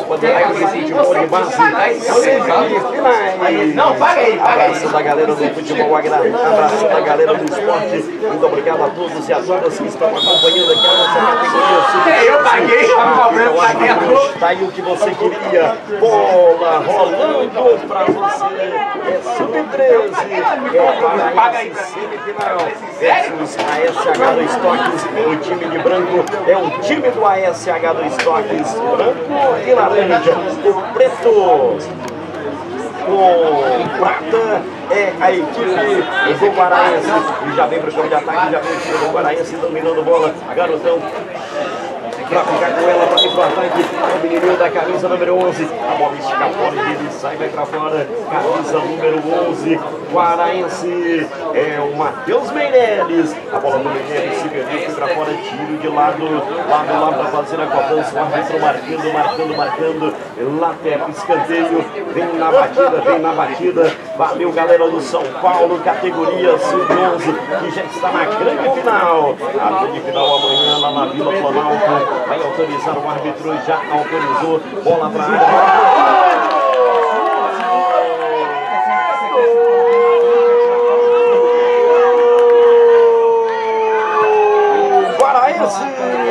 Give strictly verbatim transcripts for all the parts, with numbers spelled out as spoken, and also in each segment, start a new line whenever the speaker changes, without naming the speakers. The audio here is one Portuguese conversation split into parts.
Copa do Brasil de Futebol de Base.
Não, paga aí, paga aí.
Abraço da galera do futebol, abraço da galera do esporte. Muito obrigado a todos e a todas que estão acompanhando aqui a nossa categoria.
Eu paguei,
tá aí o que você queria. Bola rolando pra você. É sub treze. É Paraense semifinal. Versus A S H do Estoques. O time de branco é o time do A S H do Estoques. Branco e laranja. O preto com prata é a equipe do Guaraense. E já vem para o campo de ataque, já vem o time do Guaraense dominando bola. Garotão pra ficar com ela, pra ir pro ataque. É o menininho da camisa número onze. A bola estica fora e ele sai, vai pra fora. Camisa número onze. Guaraense é o Matheus Meirelles. A bola do Meirelles se perdeu, foi pra fora. Tiro de lado, lado lá pra fazer a cobrança. O árbitro marcando, marcando, marcando. Lateral, escanteio. Vem na batida, vem na batida. Valeu, galera do São Paulo, categoria sub onze, que já está na grande final. A grande final amanhã lá na Vila Planalto. Vai autorizar, o árbitro já autorizou. Bola para a área. Guaraense!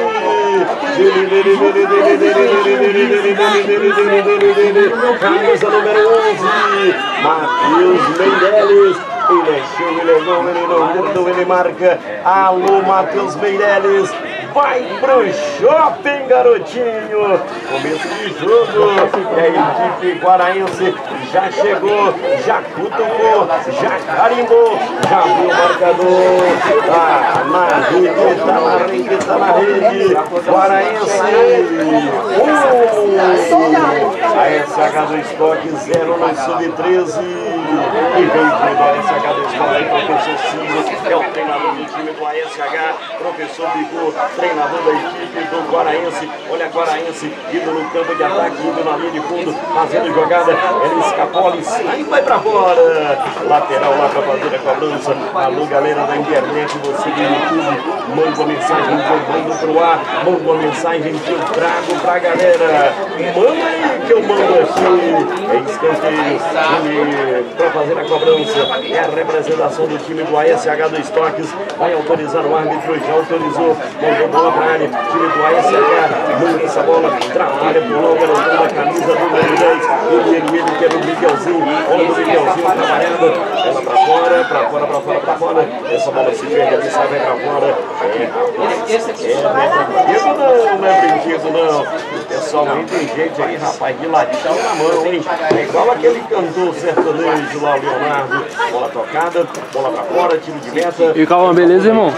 Camisa número onze, Matheus Meirelles. Ele é show, ele é bom, ele não mudou, ele marca. Alô, Matheus Meirelles. Vai pro shopping, garotinho. Começo de jogo. E a equipe guaraense já chegou, já cutucou, já carimbou, já viu o marcador. Tá na rede, tá na rede, tá na rede. Guaraense um. A S H do Estoque zero no sub treze. E vem do A S H do Estoque, professor Silva, é o treinador do time do A S H, professor Bigu, treinador da equipe do Guaraense. Olha a Guaraense indo no campo de ataque, indo na linha de fundo, fazendo jogada. Ele escapou, ele sai e vai pra fora. Lateral lá pra fazer a cobrança. Alô, galera da internet, você do YouTube, manda uma mensagem que eu mando pro ar, manda uma mensagem que eu trago pra galera. Manda aí que eu mando aqui. É escanteio para fazer a cobrança. É a representação do time do A S H do Estoques. Vai autorizar o árbitro, já autorizou. Mandou bola para a área. Time do A S H manda essa bola. Trabalha por longa, garotão da camisa número dez. Ele, ele, ele, que é o Miguelzinho. Olha o Miguelzinho trabalhando. Bola para fora, para fora, para fora, para fora. Essa bola se perde ali, sai, vai para fora. É, rapaz. É, não é brinquedo, não, não é brinquedo, não. Pessoal, aí tem gente aí, rapaz, de latão na mão, hein? É igual aquele cantor sertanejo lá, o Leonardo. Bola tocada, bola pra fora, tiro de meta.
E calma, beleza, irmão?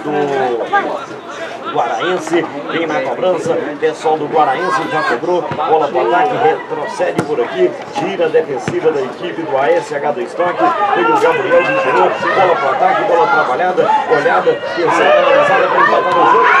Do Guaraense, vem na cobrança, pessoal do Guaraense já cobrou, bola pro ataque, retrocede por aqui, tira a defensiva da equipe do A S H do Estoque, veio o Gabriel que tirou, bola pro ataque, bola trabalhada, olhada, pensando analisada para empatar no jogo.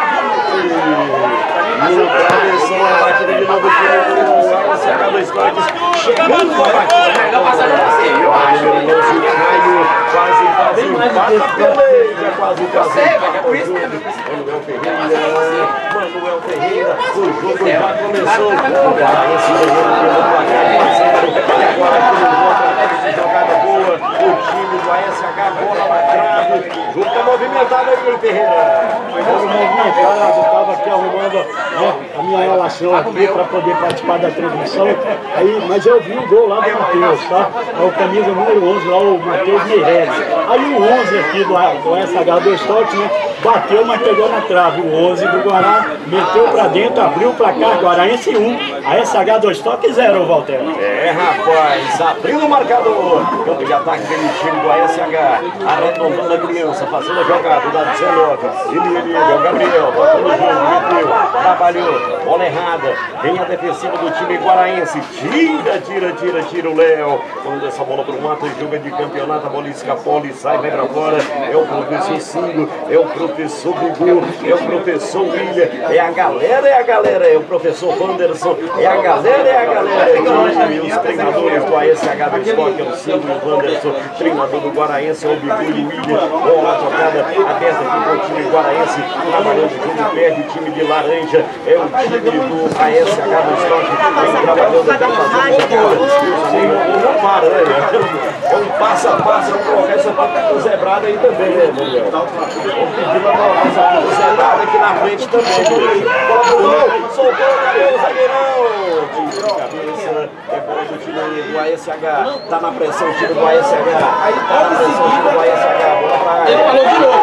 No travessão, a batida de novo do A S H do Estoques, chegando com a batida.
Não passa pra você, eu acho.
Caio, quase, quase, empata peleja, quase, quase. Manuel Ferreira, Manuel Ferreira, o jogo já começou. O Guaraense ganhando pelo placar, passando, e agora com jogada boa, o time do A S H, bola na trave, jogo tá movimentado aí, hein, Ferreira?
Jogo movimentado, eu estava aqui arrumando, né, a minha relação aqui para poder participar da transmissão, aí, mas eu vi o gol lá do Matheus, tá? É o camisa número onze, lá o Matheus Meirelles. Aí o onze aqui do, do A S H do Estoque, né, bateu, mas pegou na trave. O onze do Guará meteu para dentro, abriu o placar, Guaraense um, A S H do Estoque zero, Walter.
É, rapaz, abrindo o marcador, campo de ataque pelo time do A S H, arredondando a criança, fazendo a jogada, da dezenove, ele, ele, ele, é o Gabriel, tocando o jogo, meteu, trabalhou, bola errada, vem a defensiva do time guaraense, tira, tira, tira, tira o Léo, manda essa bola pro mato, jogo de campeonato, a bola escapou, ele sai, vai pra fora, é o professor Cingo, é o professor Gugu, é o professor William, é a galera, é a galera, é o professor Wanderson, é a galera, é a galera, e os treinadores do A S H do Estoque, é o Cingo e o Wanderson, treinador do Guaraense, é o Bigu e o William, bola tocada, aberta aqui com o time guaraense trabalhando junto, perde o time de laranja, é o time do A S H do estoque, vem trabalhando, vem fazendo jogada, não para, né? É um passo a passo, vamos colocar essa ponta zebrada aí também, né, Daniel? Vamos pedir pra colocar essa ponta zebrada aqui na frente também, Coloca, soltou, cadê o zagueirão? Tiro de cabeça, é bola do time do A S H, tá na pressão o time do A S H, tá na pressão o time do A S H, bola pra área. Ele falou de novo.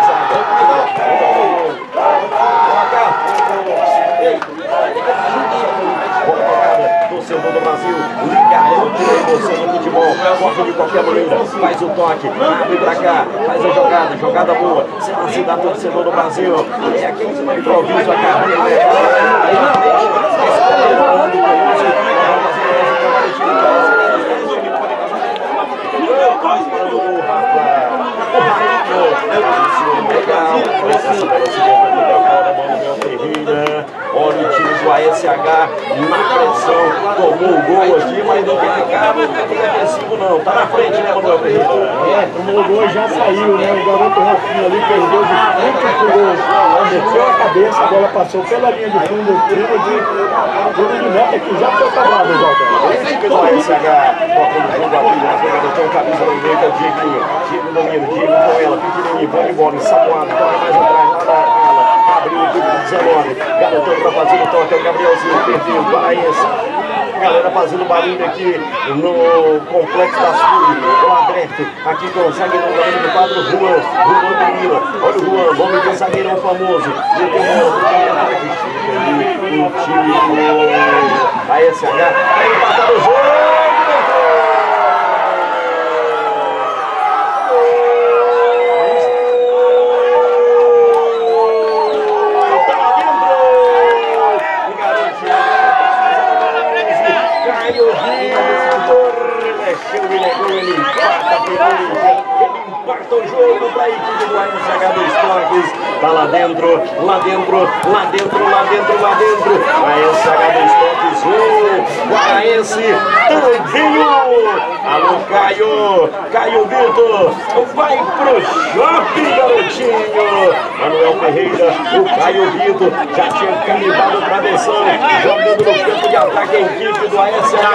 Torcedor do Brasil, ligado na emoção do futebol, corre de qualquer maneira, faz o toque, abre pra cá, faz a jogada, jogada boa, se lá se dá torcedor do Brasil, é aquele que improvisa a carreira, né? Aí na frente, esperando o Canhoso, o Rafa, o Rafa, legal, essa velocidade pra fora, mano, meu Ferreira. Olha o time do A S H na pressão, tomou o gol aqui, mas não quer ficar no campo defensivo não, tá na frente, né, Manuel Ferreira?
É, tomou o gol e já saiu, né, o garoto Rafinha ali perdeu de frente pro gol, meteu a cabeça, a bola passou pela linha de fundo, o tiro de, tiro de meta que já foi cobrado, Walter.
Esse time do A S H, tocando o jogo aqui, né, tem um camisa no meio, que é o Dieguinho, Diego domina, Diego com ela, pequenininho, bom de bola, ensaboado, toca mais atrás, lá na ala. Abriu o time do dezenove, garotão pra fazer o toque, é o Gabrielzinho, perdeu, Paraense. Galera fazendo barulho aqui no Complexo das Flores, o aberto, aqui com o zagueirão do quadro, Juan, Juan Danila. Olha o Juan, nome de zagueirão famoso. E tem um time do A S H, vai empatar o jogo. Ele empata o jogo para a equipe do A S H dos Estoques. Tá lá dentro, lá dentro, lá dentro, lá dentro, lá dentro. A S H dos Estoques um, Guaraense também um. Alô, Caio, Caio Vitor, vai pro shopping, garotinho. Manuel Ferreira, o Caio Vitor já tinha carimbado o travessão, jogando no campo de ataque a equipe do A S H.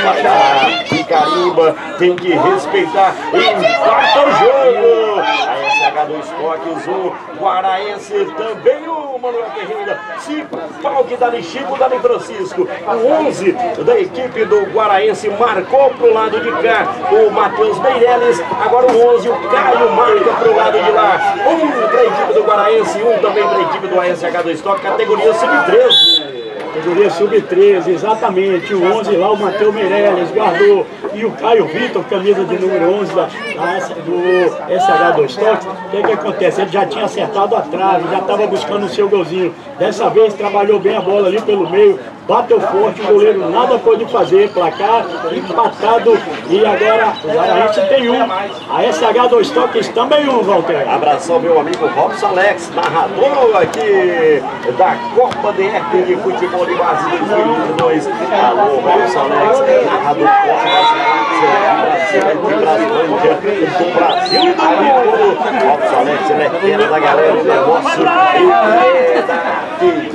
E carimba, tem que respeitar, empata o jogo. A S H dos Estoques um, Guaraense também um, Manuel Ferreira. Cinco, pau que dá-lhe Chico, dá-lhe Francisco. O onze da equipe do Guaraense marcou pro lado de cá o Matheus Meirelles. Agora o onze, o Caio marca pro lado de lá. Um para a equipe do Guaraense, um também para a equipe do A S H do Estoque, categoria sub treze.
Categoria sub treze, exatamente. O onze lá, o Matheus Meirelles guardou. E o Caio Vitor, camisa de número onze da, da, do S H do Estoque. O que, que acontece? Ele já tinha acertado a trave, já estava buscando o seu golzinho. Dessa vez trabalhou bem a bola ali pelo meio, bateu forte, o goleiro nada pôde fazer, placar empatado. E agora a gente tem um. A S H do Estoque também um, Walter.
Abração, meu amigo Robson Alex, narrador aqui da Copa D F de Futebol de Base dois mil e vinte e dois. Alô, Robson Alex, narrador Copa de Brasilândia, do Brasil do mundo. Robson Alex, ele é fera da galera do negócio. Ele é da T V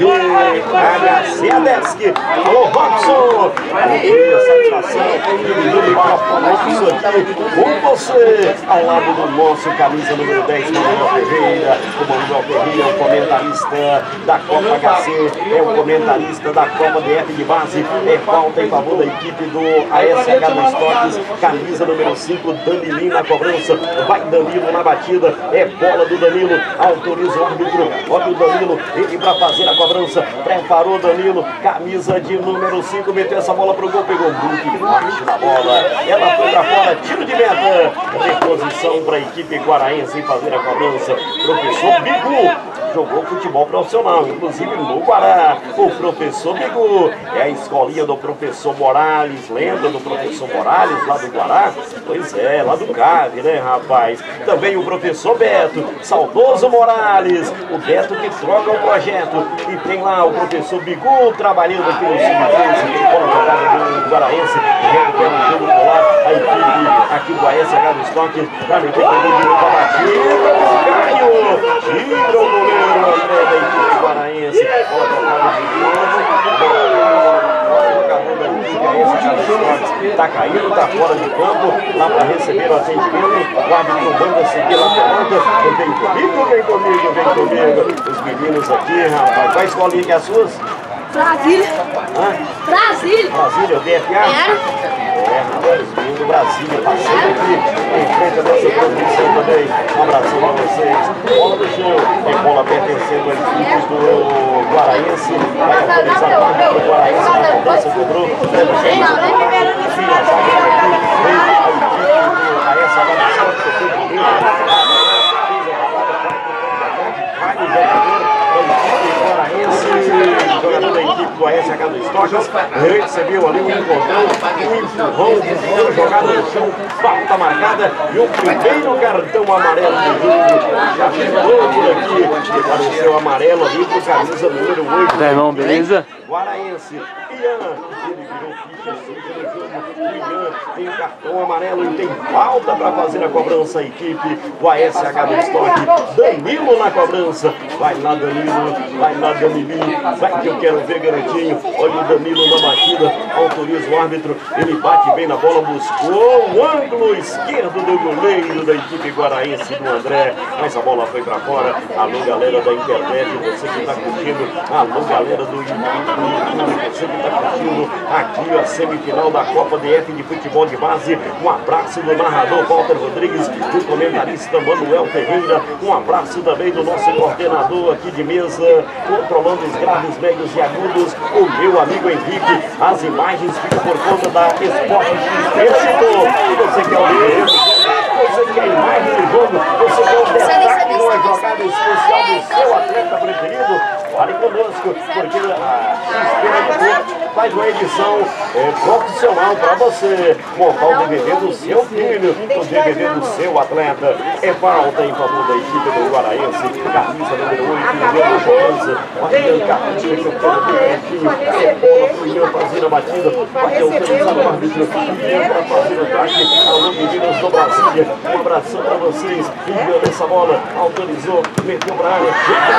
H C Desk. Alô, Robson, alegria, satisfação, do microfone com você, ao lado do nosso camisa número dez, Manuel Ferreira. O Manuel Ferreira é o comentarista da Copa H C, é o comentarista da Copa D F de Base. É falta em favor da equipe do A S H dos Estoques, camisa número cinco, Danilinho na cobrança. Vai Danilo na batida, é bola do Danilo, autoriza o árbitro. Olha o Danilo, ele para fazer a cobrança, preparou Danilo, camisa de número cinco, meteu essa bola pro gol, pegou muito embaixo na bola, ela foi pra fora, tiro de meta, reposição para a equipe guaraense fazer a cobrança. Professor Bigu jogou futebol profissional, inclusive no Guará. O professor Bigu é a escolinha do professor Morales, lembra do professor Morales lá do Guará? Pois é, lá do Cave, né, rapaz? Também o professor Beto, saudoso Morales, o Beto que troca o projeto. E tem lá o professor Bigu trabalhando aqui no sub treze, fora jogada do Guaraense, recupera o jogo por lá, a equipe aqui do A S H do Estoque, para meter o gol de novo a batida, Caio, tira o Guaraiense. Bola tocada de novo. Está caindo, está fora de campo, lá para receber o atendimento. O árbitro manda seguir lá para a Vem comigo, vem comigo, vem comigo. Os meninos aqui, rapaz. Qual escolinha que é as suas?
Brasília.
Hã?
Brasília.
Brasília, o D F A? É, rapaz, os meninos do Brasília passando aqui em frente a nossa transmissão também. Um abração para vocês. Bola do chão, tem bola pertencendo às equipes do Guaraiense. Vai autorizar o árbitro do Guaraiense na cobrança, cobrou. Essa avaliação que foi de mim. Vai o jogador da equipe jogador da equipe do A S H do Stocas, recebeu ali um encontrão, um empurrão, um jogado no chão, falta marcada e o primeiro cartão amarelo do jogo. Já chegou por aqui, apareceu amarelo ali pro camisa número oito.
Tá, irmão, beleza?
Guaraiense, Ian, ele virou ficha cinco no jogo. Ian tem cartão amarelo e tem falta para fazer a cobrança. A equipe do A S H do Estoque. Danilo na cobrança. Vai lá, Danilo, vai lá, Danilinho. Vai que eu quero ver, garotinho. Olha o Danilo na batida, autoriza o árbitro. Ele bate bem na bola, buscou o ângulo esquerdo do goleiro da equipe guaraiense do André. Mas a bola foi para fora. Alô, galera da internet, você que está curtindo. Alô, galera do YouTube. Você que está curtindo aqui a semifinal da Copa D F de Futebol de Base. Um abraço do narrador Walter Rodrigues, do comentarista Manuel Ferreira. Um abraço também do nosso coordenador aqui de mesa, controlando os graves, médios e agudos, o meu amigo Henrique. As imagens ficam por conta da Esporte X. Se você quer o vídeo, você quer a imagem do jogo, você quer o destaque de uma jogada especial do seu atleta preferido, fale conosco, porque a X faz uma edição é, profissional para você montar o D V D do seu filho, o D V D do seu atleta. É falta em favor da equipe do Guaraiense, camisa número oito, número onze, Mariana Carlinhos, que eu quero ver aqui, é bola pro Ian fazer a batida, vai autorizar o árbitro, Ian para fazer o ataque. Alô, meninos do Brasília, um abração para vocês. Ian essa bola, autorizou, meteu para a área,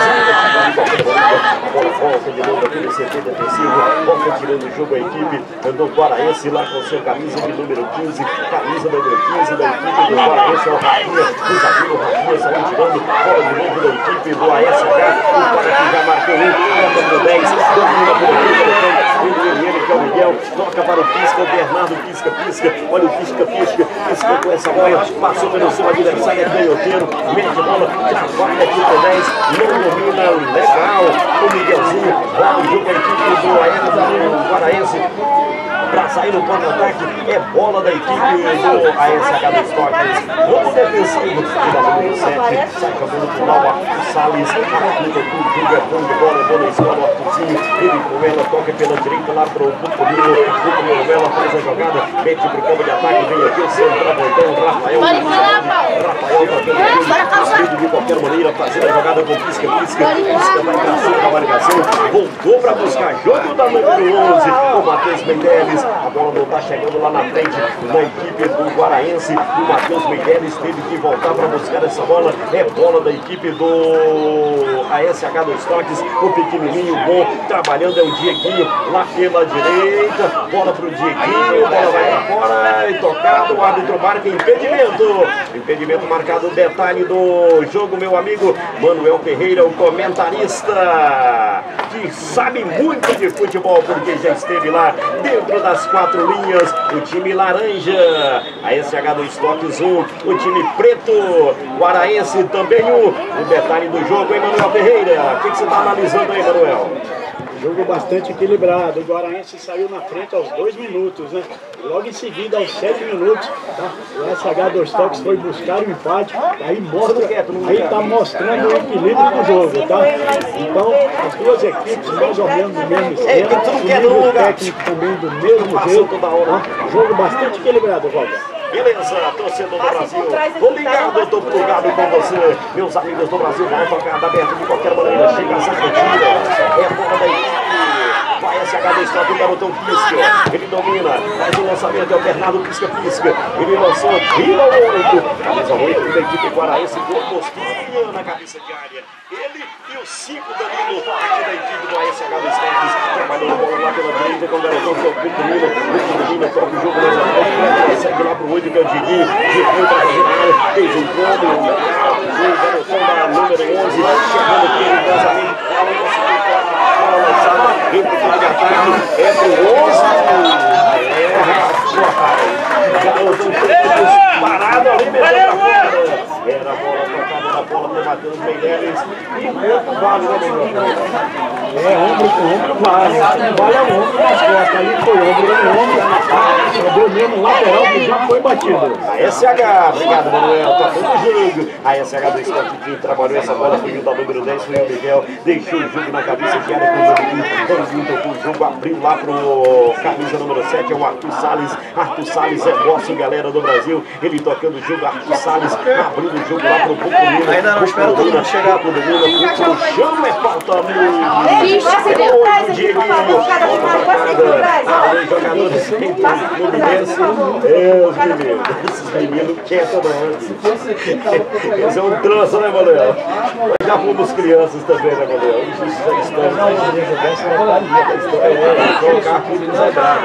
a bola volta de novo aqui no C T defensivo, volta tirando o jogo a equipe do Guaraiense lá com seu camisa de número quinze, camisa número quinze da equipe do Guaraiense, é o Rafinha, o zagueiro Rafinha saiu tirando, bola de novo da equipe do A S H, o cara que já marcou um, é o número dez, domina por aqui, ele, ele que é o Miguel, toca para o Pisca, o Bernardo pisca, pisca, olha o pisca, pisca, pisca com essa bola, passou pelo seu adversário, é canhoteiro, mete bola, já vai aqui pro dez, não domina, legal, o Miguelzinho, lá no jogo a equipe do A S H do Guaraiense, para sair no contra-ataque, é bola da equipe do A S H dos Toques. Vamos defensivo, tira a número sete, sai jogando pro mal, Arthur Salles, aplica tudo, tudo é bom de bola, bola na escola, o Arthurzinho, ele com ela, toca pela direita lá pro Bucurino, Bucurino, ela faz a jogada, mete pro campo de ataque, vem aqui o centroavantão, Rafael, Rafael tá tendo de qualquer maneira, fazendo a jogada com pisca, pisca, pisca, vai pra cima da marcação, voltou pra buscar jogo da número onze, o Matheus Mendeles. A bola não está chegando lá na frente da equipe do Guaraiense. O Matheus Mendeles teve que voltar para buscar essa bola. É bola da equipe do A S H dos Toques. O pequenininho bom trabalhando é o Dieguinho lá pela direita. Bola para o Dieguinho. Bola vai para fora e tocado. O árbitro marca impedimento. Impedimento marcado. Detalhe do jogo, meu amigo Manuel Ferreira, o comentarista que sabe muito de futebol porque já esteve lá dentro das quatro linhas, o time laranja, a S H do Estoques um, o time preto, Guaraiense também um. O detalhe do jogo, hein, Manuel Ferreira? O que, que você está analisando aí, Manuel?
Jogo bastante equilibrado. O Guaraiense saiu na frente aos dois minutos, né? Logo em seguida, aos sete minutos, tá? O S H dos Toques foi buscar o empate. Aí mostra, aí tá mostrando o equilíbrio do jogo, tá? Então, as duas equipes mais ou menos do mesmo esquema, o nível técnico também do mesmo jeito, tá? Jogo bastante equilibrado, Walter.
Beleza, torcedor do Brasil, tô ligado, eu tô plugado com você. Meus amigos do Brasil, vão tocar aberto de qualquer maneira. Chega a sacudir, é bola da equipe. A S H dois toca, o garotão pisca. Ele domina. Mais um lançamento. É o Bernardo pisca-pisca. Ele lançou. Vira o oito. Camisa oito da equipe guaraense. Postura na cabeça de área. Ele e o cinco Danilo, aqui da equipe do A S H dos Tempos, trabalhando a bola lá pela direita com o garotão que é o Cucurino. O Cucurino toca o jogo mais à frente, segue lá pro oito que é o Diguinho. Diguinho pra fazer na área, fez um gol, o garotão da número onze, chegando aqui rigorosamente, ela não conseguiu a bola lançada, entra o time de ataque, é pro onze. É, garotão parado ali, meteu pra fora. Era a bola tocada na bola pro Matheus Meireles. E o corpo vale, né, melhor?
É, ombro com ombro vale. Vale é o ombro nas costas. Ali foi ombro no ombro. Só deu mesmo lateral que já foi batido.
A S H, obrigado, Manuel. Tá todo o jogo. A S H do Esporte que trabalhou essa bola foi o da número dez, foi o Miguel. Deixou o jogo na cabeça de área com o Danilo. Danilo tocou o jogo, abriu lá pro camisa número sete, é o Arthur Salles. Arthur Salles é nosso, galera do Brasil. Ele tocando o jogo, Arthur Salles abrindo o jogo lá pro Bucurino.
Ainda não espero todo mundo chegar
pro Danilo. O chão é falta no... Oito, Dieguinho. Ah, os jogadores no Deus, menino. Esses meninos quietos não. Eles é um trança, né, Manuel? Já fomos crianças também, né, Manuel? Isso já estão. É, colocar tudo desagrada,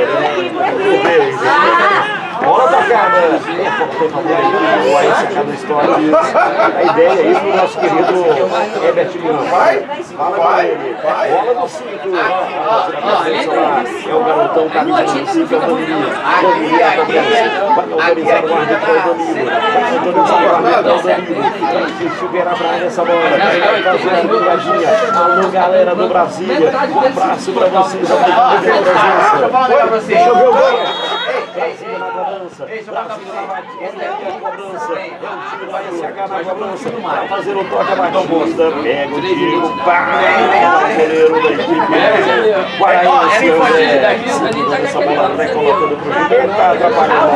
né? Bola tocada. O A S H do Esporte. A ideia é isso do nosso querido Herbert Lima. Vai, vai, vai. Bola do cinco. É o garotão, camisa do cinco, é o Danilo. Danilo vai autorizar o árbitro ao Danilo. Vai autorizar o árbitro ao Danilo. Vai chuverar pra área essa bola. Vai fazer a ligadinha. Alô, galera do Brasília. Um abraço pra vocês. Deixa eu ver o gol. Brasília na cobrança. Brasília na cobrança. É o time do A S H na cobrança. Vai fazer o toque abaixo. Pega o Diego. Vai. Goleiro da equipe. Guaraense. Essa bola vai colocando pro jogo. Ele tá atrapalhando.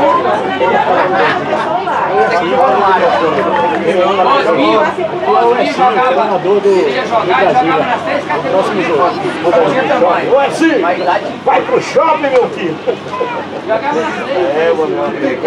O treinador do Brasília. Próximo jogo.
O Ercinho, vai pro shopping, meu filho. É, mano,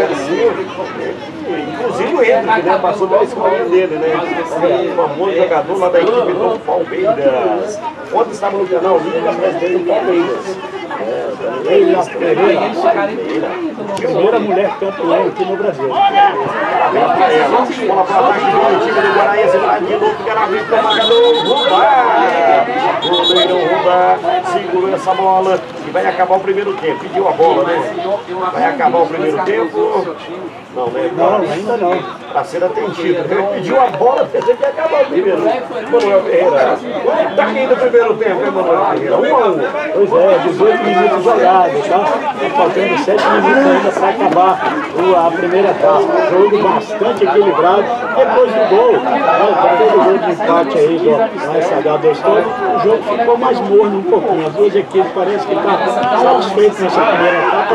inclusive o Henrique, né, passou pela escolinha dele, né? Um famoso jogador lá da equipe do Palmeiras. Ontem estava no canal Liga Brasileira do Palmeiras.
Leila Pereira, primeira mulher campeã aqui no Brasil.
Bola para o ataque do time do Guaraense, vai de novo, Garavito para o marcador. Rubá! Goleirão Rubá segurou essa bola e vai acabar o primeiro tempo. Pediu a bola, né? Vai acabar o primeiro tempo. Não, né?
Não, ainda não.
Para ser atendido. Ele pediu a bola, pensei que ia acabar o primeiro. Manuel Ferreira. Está indo o primeiro tempo, hein, Manuel Ferreira? Um a um.
Pois é, dezoito minutos jogados, tá? Tá faltando sete minutos ainda para acabar a primeira etapa. Jogo bastante equilibrado. Depois do gol, depois do gol de empate aí do A S H dois todos, o jogo ficou mais morno um pouquinho. As duas equipes parecem que estão satisfeitas nessa primeira etapa.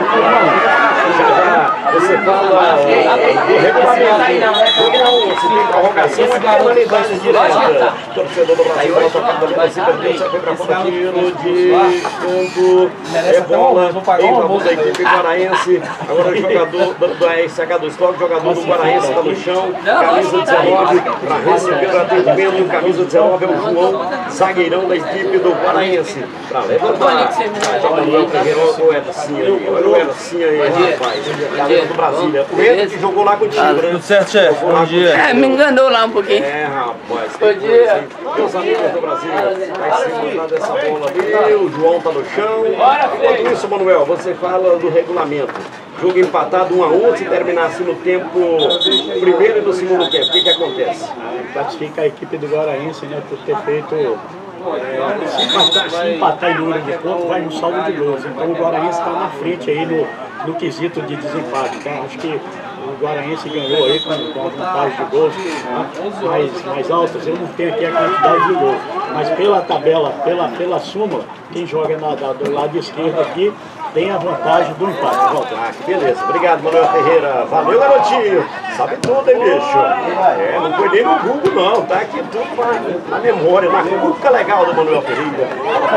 Você fala do regulamento. Se tem prorrogação, é penalidade direta. Torcedor do Brasil, bola tocada ali na cima, foi pra fora, tiro de canto. É bola em favor da equipe guaraense. Agora o jogador do A S H do Esporte, jogador do Guaraense está no chão. Camisa dezenove, para receber o atendimento. Camisa dezenove é o João, zagueirão da equipe do Guaraense. Para levantar. Olha o Manuel Ferreira, olha o Edson aí. Olha o Edson aí, rapaz. Galera do Brasília. O Edson que jogou lá contigo, né?
Tudo certo, chefe? Bom dia.
É, me enganou lá um pouquinho.
É, rapaz. Bom dia. Meus amigos do Brasília, vai se mandar dessa bola ali. O João tá no chão. Enquanto isso, Manuel, você fala do regulamento. Jogo empatado um a um, se terminasse no tempo primeiro e no segundo tempo, o que que acontece?
Classifica a equipe do Guaraense, né, por ter feito... É, se, empatar, se empatar em número de pontos, vai no saldo de gols. Então o Guaraense está na frente aí no, no quesito de desempate. Então acho que o Guaraense ganhou aí com, com a vantagem de gols, tá? mais, mais altas. Eu não tenho aqui a quantidade de gols, mas pela tabela, pela, pela súmula, quem joga na, da, do lado esquerdo aqui tem a vantagem do empate. Volta.
Ah, que beleza. Obrigado, Manuel Ferreira. Valeu, garotinho. Sabe tudo, hein, bicho? É, não foi nem no Google, não. Tá aqui tudo na, na memória, na cuca legal do Manuel Ferreira.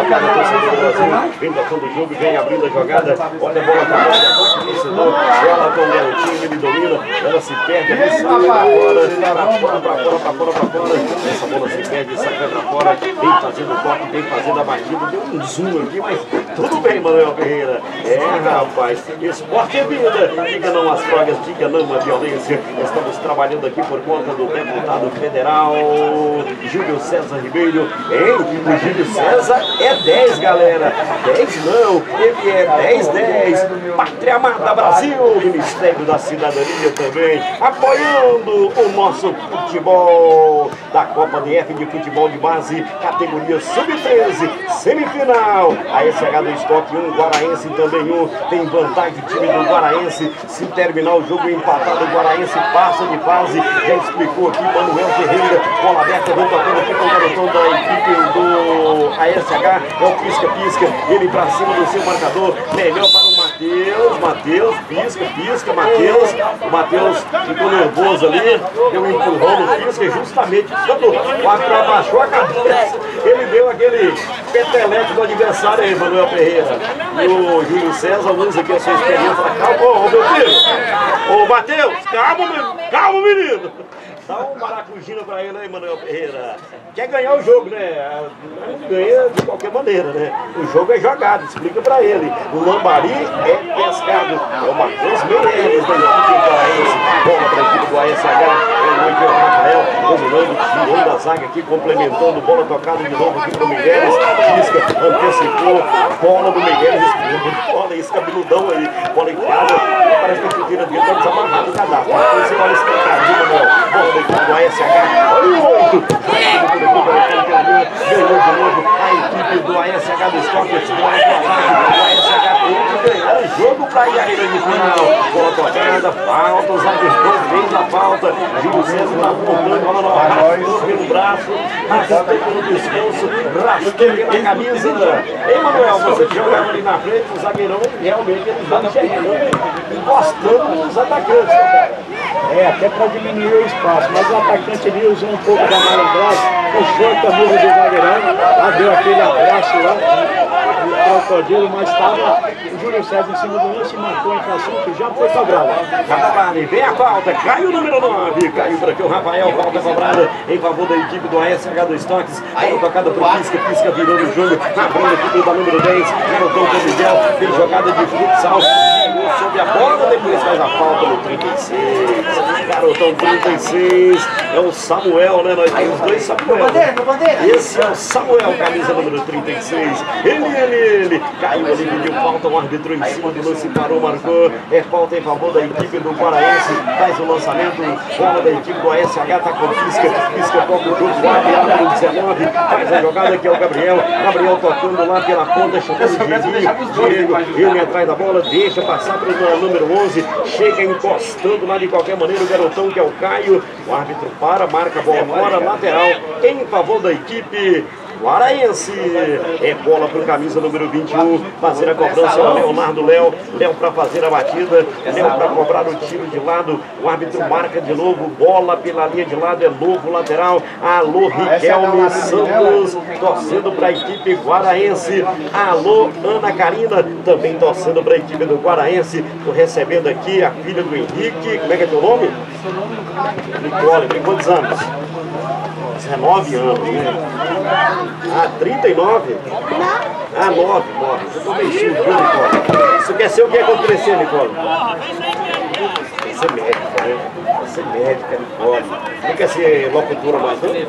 Vem tocando o jogo, vem abrindo a jogada. Olha a bola pra fora, vencedor. Ela com o garotinho, ele domina. Ela se perde, ele sai pra fora. Pra fora, pra fora, pra fora, pra fora. Essa bola se perde, sai pra fora. Vem fazendo o toque, vem fazendo a batida. Deu um zoom aqui, mas tudo bem, Manuel Ferreira. É, rapaz, esporte é vida. Diga não às drogas, diga não à violência. Estamos trabalhando aqui por conta do deputado federal Júlio César Ribeiro. Hein? O Júlio César é dez, galera. dez não, ele é dez dez. Pátria Amada Brasil, Ministério da Cidadania também, apoiando o nosso futebol da Copa D F de Futebol de Base, categoria sub treze, semifinal. A S H do Estoque um, Guaraense também um. Tem vantagem o time do Guaraense. Se terminar o jogo empatado, o Guaraense passa de fase. Já explicou aqui Manuel Ferreira. Bola aberta, vem tocando aqui com o garotão da equipe do A S H. É o pisca-pisca. Ele pra cima do seu marcador. Melhor para o Matheus. Matheus, pisca, pisca, Matheus. O Matheus ficou nervoso ali. Deu um empurrão no pisca, justamente quando o árbitro abaixou a cabeça. Ele deu aquele peteleco do adversário aí, Manuel Ferreira. E o Júlio César usa aqui a sua experiência. Calma, ô meu filho. Ô Matheus, calma, menino. Calma, menino. Dá um maracujina pra ele aí, Manuel Ferreira. Quer ganhar o jogo, né? Não ganha de qualquer maneira, né? O jogo é jogado, explica pra ele. O lambari é pescado. É o Matheus Meireles da equipe paraense. Bola pra equipe do A S H. É o Rafael dominando, tirando a zaga aqui, complementando. Bola tocada de novo aqui pro Meireles. Pisca, antecipou. Bola do Meireles. Bola esse cabeludão aí. Bola em casa. Parece que tira de dentro, desamarrado o cadastro. Você olha esse cadastro, Manuel. Bola do equipe do A S H. Olha o oito. Ganhou de novo a equipe do A S H do Estoque. O A S H tem que ganhar o jogo para ir à grande final. Bola tocada, falta, os zagueiros fez a falta. Júlio César está voltando, bola no arrasto pelo braço, arrastando pelo descanso, rastando pela camisa. Ei, Manuel, você que jogava ali na frente, o zagueirão realmente eles vão chegando, encostando nos atacantes.
É, até para diminuir o espaço, mas o atacante ali usou um pouco da malandragem, puxou a camisa do zagueirão, lá deu aquele abraço lá, o crocodilo, mas estava o Júlio César em cima do lance, marcou a infração que já foi cobrada.
Rapaz, vem a falta, cai o número nove, caiu para aqui o Rafael, falta cobrada em favor da equipe do A S H dos Estoques, bola tocada pro Pisca, Pisca virando o jogo, abrindo a equipe da número dez, garotão com o Miguel, tem jogada de futsal, sob a bola, depois faz a falta no trinta e seis, garotão trinta e seis, é o Samuel, né? Nós temos dois Samuel. Esse é o Samuel, camisa número trinta e seis. Ele, ele, ele. Caiu ali, pediu falta, o árbitro em cima do lance, parou, marcou. É falta em favor da equipe do Guaraense. Faz o lançamento, bola da equipe do A S H, tá com Pisca. Pisca toca o jogo, abre, abre o dezenove. Faz a jogada que é o Gabriel. Gabriel tocando lá pela ponta, chamando o Diego. Ele atrás da bola, deixa passar para o número onze. Chega encostando lá de qualquer maneira o garotão que é o Caio. O árbitro para, marca a bola fora, lateral em favor da equipe Guaraense. É bola para o camisa número vinte e um, fazer a cobrança do Leonardo Léo. Léo para fazer a batida, Léo para cobrar o tiro de lado. O árbitro marca de novo, bola pela linha de lado, é novo lateral. Alô, Riquelme Santos, torcendo para a equipe Guaraense. Alô, Ana Karina, também torcendo para a equipe do Guaraense. Estou recebendo aqui a filha do Henrique. Como é que é teu nome? Nicole, tem quantos anos? dezenove anos, né? Ah, trinta e nove? Ah, nove, nove. Você tá bem chique, viu, Nicole? Você quer ser o que é quando crescer, Nicole? Quer ser médica, né? Quer ser médica, Nicole. Não quer ser locutora mais, não?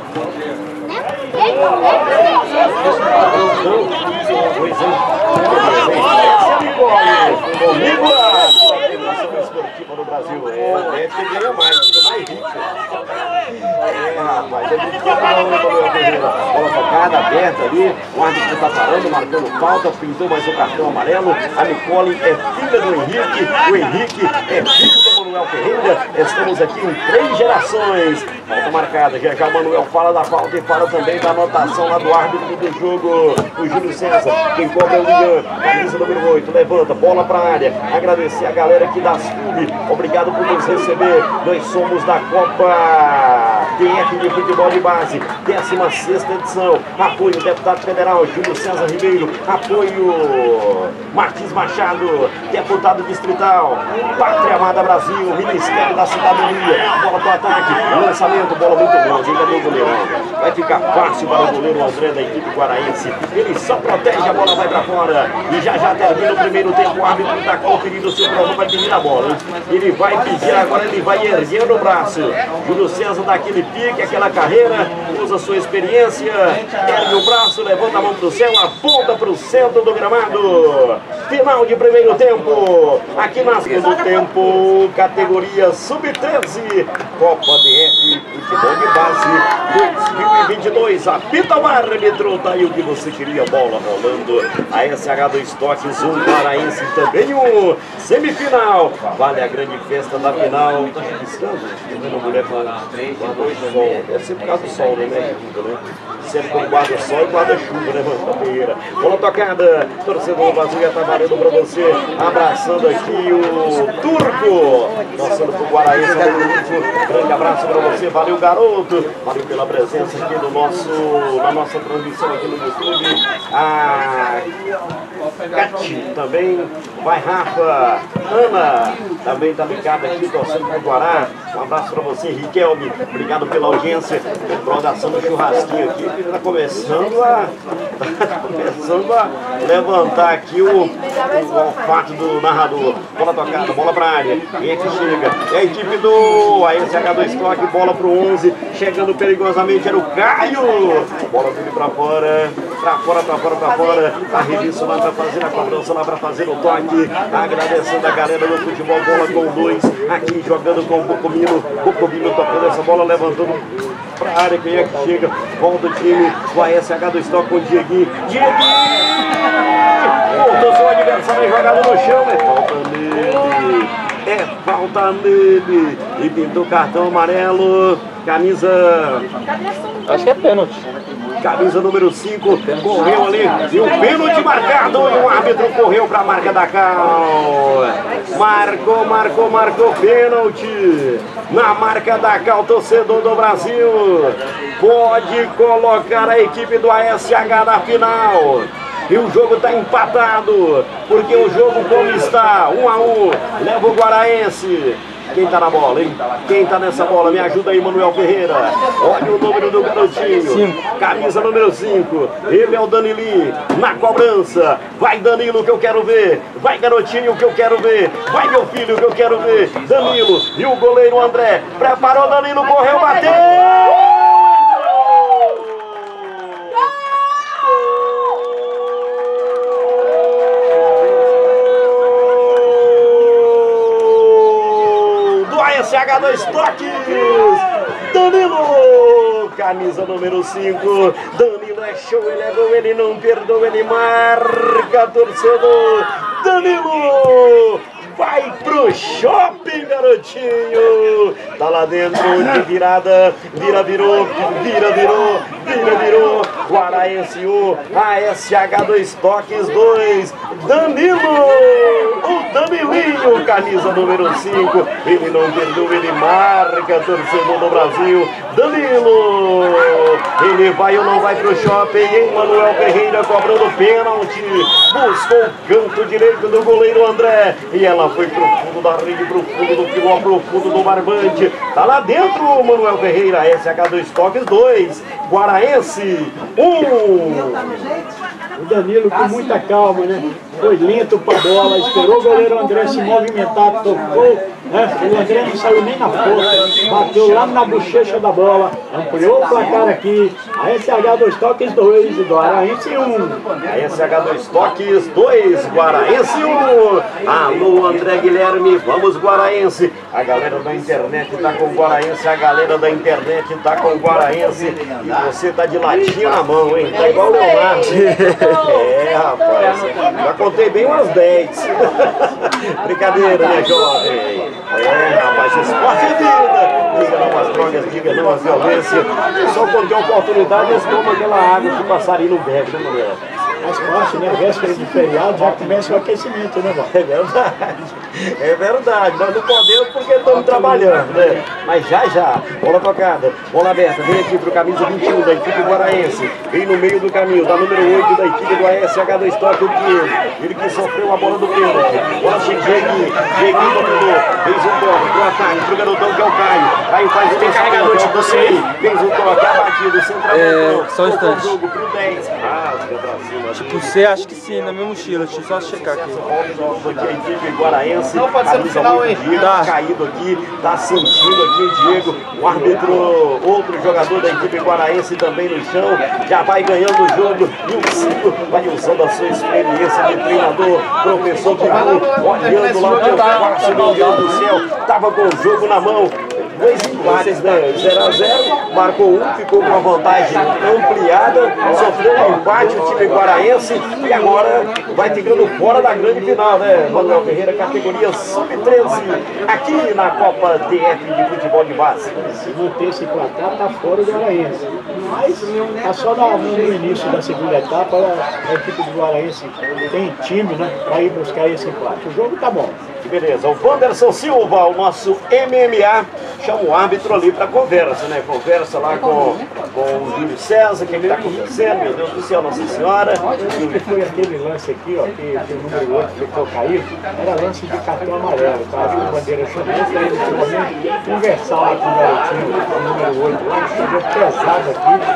Não? Pois é. Essa é Nicole. Comigo lá. Emoção esportiva no Brasil. É, médica ganha mais, fica mais rico. É, rapaz, é muito bom, bola tocada, aberta ali, o árbitro está parando, marcando falta, pintou mais um cartão amarelo. A Nicole é filha do Henrique, o Henrique é filho do Manuel Ferreira. Estamos aqui em três gerações. Falta marcada, já já o Manuel fala da falta e fala também da anotação lá do árbitro do jogo, o Júlio César. Quem cobra é o Lian, camisa número oito. Levanta, bola para a área. Agradecer a galera aqui da S C U B. Obrigado por nos receber. Nós somos da Copa T F de Futebol de Base, décima sexta edição. Apoio deputado federal Júlio César Ribeiro. Apoio Martins Machado, deputado distrital. Pátria Amada Brasil, Ministério da Cidadania. Bola para o ataque, lançamento, bola muito grande. Ainda deu o goleirão. Vai ficar fácil para o goleiro André da equipe guaraense. Ele só protege, a bola vai para fora. E já já termina o primeiro tempo. O árbitro está conferindo se o Provão vai pedir a bola. Ele vai pedir agora, ele vai erguendo o braço. Júlio César dá aquele pique, aquela carreira, usa sua experiência, ergue o braço, levanta a mão para o céu, aponta para o centro do gramado. Final de primeiro tempo, aqui na segundo tempo, categoria sub treze, Copa D F Futebol de Base dois mil e vinte e dois. Apita o árbitro, tá aí o que você queria, bola rolando. A S H dois Toques, um guaraense também, um semifinal. Vale a grande festa da final. Tá piscando? Vendo mulher para sol. Deve ser por causa do sol, né? Sempre com guarda-sol e guarda-chuva, né, mano? Feira. Bola tocada, torcedor vazio já tá valendo pra você. Abraçando aqui o Turco. Torcendo pro Guaraense. Grande abraço pra você, valeu, garoto. Valeu pela presença aqui no nosso, na nossa transmissão aqui no YouTube. A Cati também. Vai, Rafa. Ana também tá ligada aqui, torcendo pro Guará. Um abraço pra você, Riquelme. Obrigado pela audiência. Prolongação do churrasquinho aqui. Ele tá começando a, tá começando a levantar aqui o, o olfato do narrador. Bola tocada, bola pra área. Quem é que chega? É a equipe do A S H dois Toque, bola pro onze. Chegando perigosamente era o Caio. Bola tudo pra fora. Pra fora, pra fora, pra fora. A Revisso lá pra fazer a cobrança, lá pra fazer o toque. Agradecendo a galera do futebol, bola com dois. Aqui jogando com o Bocomino. Bocomino tocando essa bola, levantando pra área. Quem é que chega? Volta o time. O A S H dois Toque com o Dieguinho. Dieguinho! Voltou seu adversário jogado no chão. É falta nele. É falta nele. E pintou cartão amarelo. Camisa...
Acho que é pênalti.
Camisa número cinco, correu ali, e o pênalti marcado, e o árbitro correu para a marca da Cal. Marcou, marcou, marcou pênalti na marca da Cal, torcedor do Brasil. Pode colocar a equipe do A S H na final. E o jogo está empatado, porque o jogo como está, um a um, leva o Guaraense. Quem tá na bola, hein? Quem tá nessa bola? Me ajuda aí, Manuel Ferreira. Olha o número do garotinho. Cinco. Camisa número cinco. Ele é o Danili. Na cobrança. Vai, Danilo, que eu quero ver. Vai, garotinho, que eu quero ver. Vai, meu filho, que eu quero ver. Danilo. E o goleiro André. Preparou, Danilo, correu, bateu. A S H dois Toques, Danilo, camisa número cinco, Danilo é show, ele é gol, ele não perdoa, ele marca, torcedor, Danilo, vai pro shopping, garotinho, tá lá dentro de virada, vira, virou, vira, virou, vira, virou, Guaraense um, A S H dois Toques dois, Danilo, o Danilinho, camisa número cinco, ele não perdoa, ele marca, torcedor do Brasil, Danilo, ele vai ou não vai pro shopping, hein? Manuel Ferreira cobrando pênalti, buscou o canto direito do goleiro André, e ela foi pro fundo da rede, pro fundo do pilão, pro fundo do barbante, tá lá dentro, Manuel Ferreira, S H dois Toques dois, Guaraense um.
O Danilo com muita calma, né? Foi lento para a bola, esperou o goleiro André se movimentar, tocou, né? O André não saiu nem na força, bateu lá na bochecha da bola, ampliou o placar aqui. A S H dois Toques dois, Guaraense um.
A S H dois Toques dois, Guaraense um. Alô, André Guilherme, vamos Guaraense. A galera da internet tá com Guaraense, a galera da internet tá com Guaraense. E você tá de latinha na mão, hein? Tá igual o Leonardo. É, rapaz, já contei bem umas dez. Brincadeira, né, jovem? É, rapaz, esporte é vida. diga não às drogas, diga não à violência. Só quando tem oportunidade eles tomam aquela água que o passarinho não bebe, né, Manuel?
Faz parte, né? Véspera de feriado já começa o aquecimento, né, mano?
É verdade, é verdade. Nós não podemos porque estamos trabalhando, né? Mas já, já. Bola tocada, bola aberta. Vem aqui pro camisa vinte e um da equipe guaraense. Vem no meio do caminho, da número oito da equipe do A S H dois Toque, o Diego. Ele que sofreu a bola do pênalti. Bola chega, Dieguinho. Dieguinho dominou. Fez um toque pro ataque, pro garotão que é o Caio. Caio faz o carregador de você aí. Fez um toque, abatido, centralizou.
É, só um instante.
Jogo pro dez. Ah, fica pra cima.
Tipo, você acha que sim, na minha mochila, deixa eu só checar aqui.
Aqui a equipe guaraense,
não pode ser no final, hein?
Diego,
Tá
caído aqui, tá sentindo aqui o Diego, o árbitro, outro jogador da equipe guaraense também no chão, já vai ganhando o jogo e o Ciro vai usando a sua experiência de treinador, professor de gol, olhando lá o teu quarto, meu Deus do céu, tava com o jogo na mão. Dois empates, né? zero a zero, marcou um, ficou com uma vantagem ampliada, sofreu um empate o time guaraense e agora vai ficando fora da grande final, né? Manuel Ferreira, categoria sub treze, aqui na Copa D F de futebol de base.
Se manter esse placar, tá fora do Guaraense. Mas tá só no, no início da segunda etapa, a, a equipe do Guaraense tem time, né? Para ir buscar esse empate. O jogo tá bom.
Beleza, o Wanderson Silva, o nosso M M A, chama o árbitro ali para conversa, né? Conversa lá com, com o Júlio César, o que está acontecendo, meu Deus do céu, Nossa Senhora.
E foi aquele lance aqui, ó, que, que o número oito ficou caído, era lance de cartão amarelo, tá? Acho que a bandeira chamou para ele realmente conversar lá com o garotinho, o número oito, lá, chegou pesado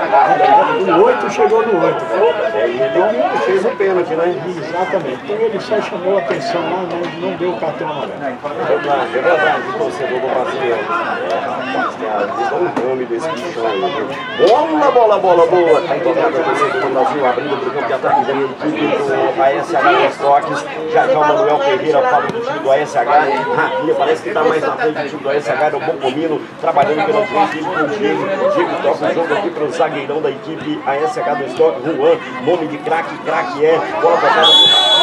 aqui, o oito chegou no oito.
É, e ele fez um pênalti, né?
Exatamente, então ele só chamou a atenção lá, mas não deu o cartão.
É verdade, é verdade, o torcedor do brasileiro. É, rapaz, tem a vida, o nome desse bichão aí. Bola, bola, bola, boa. Tá encontrado a torcida do Brasil, abrindo pro campo de ataque, vem a equipe do A S H dos toques. Já já o Manuel Ferreira fala do time do A S H. Rafinha parece que tá mais na frente do time do A S H, é o Bom Comino, trabalhando pela direita, ele com o Diego. Diego toca o jogo aqui pro zagueirão da equipe A S H dos toques, Juan, nome de craque, craque é. Bola tocada.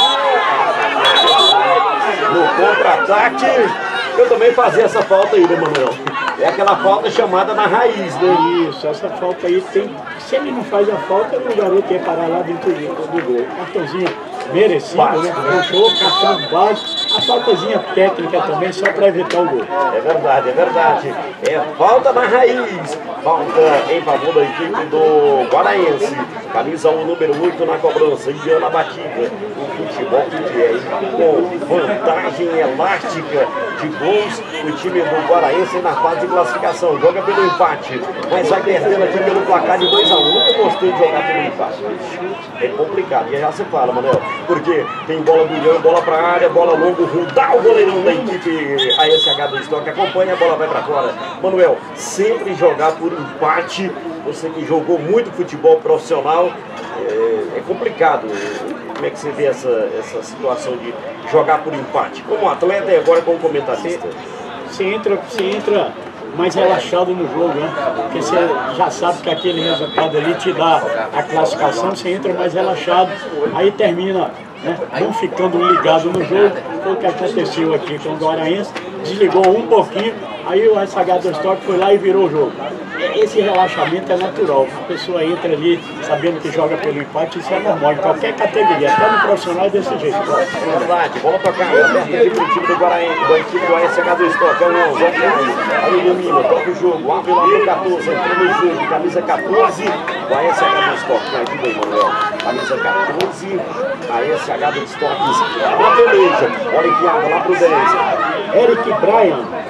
No contra-ataque, eu também fazia essa falta aí, né, Manuel? É aquela falta chamada na raiz, né?
Isso, essa falta aí tem. Se ele não faz a falta, o garoto ia parar lá dentro do gol. Cartãozinho merecido, básico, né? Puxou, cartão básico. A faltazinha técnica também, só para evitar o gol.
É verdade, é verdade. É falta na raiz. Falta em favor da equipe do Guaraense. Camisa um, número oito na cobrança. Indiana batida. O futebol que é com vantagem elástica de gols. O time do Guaraense na fase de classificação. Joga pelo empate, mas vai perdendo aqui pelo placar de dois a um. Nunca gostei de jogar pelo empate. É complicado. E já se fala, Manuel. Porque tem bola do Ian, bola pra área, bola longa. Rudar o goleirão da equipe A S H do estoque. Acompanha, a bola vai pra fora. Manuel, sempre jogar por empate. Você que jogou muito futebol profissional, é, é complicado. Como é que você vê essa, essa situação de jogar por empate? Como atleta e agora como comentarista?
Você entra, você entra mais relaxado no jogo, né? Porque você já sabe que aquele resultado ali te dá a classificação, você entra mais relaxado, aí termina, né, não ficando ligado no jogo. Foi o que aconteceu aqui com o Guaraense, desligou um pouquinho, aí o A S H do estoque foi lá e virou o jogo. Esse relaxamento é natural, a pessoa entra ali sabendo que joga pelo empate, isso é normal, em qualquer categoria, até no profissional é desse jeito.
É verdade, bola tocada, aberta aqui pro time do Guaraense, da equipe do A S H do estoque, é o Leão, aí domina, toca o jogo, abre lá pro catorze, entrou no jogo, camisa catorze, do A S H do estoque, me ajuda aí, Manuel, camisa catorze, A S H do estoque, na peleja, bola enfiada lá pro dez,
Eric Bryan.